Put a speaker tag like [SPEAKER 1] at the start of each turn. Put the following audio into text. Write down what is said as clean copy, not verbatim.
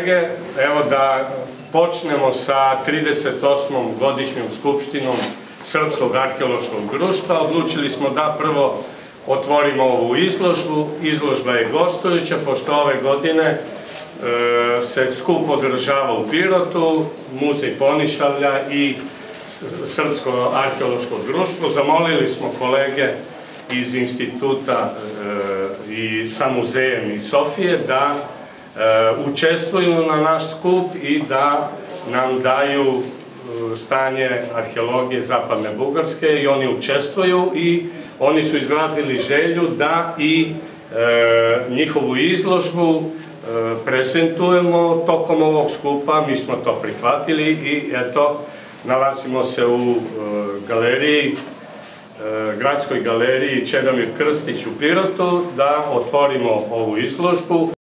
[SPEAKER 1] kolege, evo da počnemo sa 38. godišnjom skupštinom Srpskog arheološkog društva. Odlučili smo da prvo otvorimo ovu izložbu. Izložba je gostujuća, pošto ove godine se skup održava u Pirotu, Muzej Ponišavlja i Srpsko arheološko društvo. Zamolili smo kolege iz instituta i sa muzejem iz Sofije da učestvuju na naš skup i da nam daju stanje arheologije Zapadne Bugarske, i oni učestvuju i oni su izrazili želju da i njihovu izložbu prezentujemo tokom ovog skupa. Mi smo to prihvatili i eto, nalazimo se u galeriji, gradskoj galeriji Čedomir Krstić u Pirotu, da otvorimo ovu izložbu.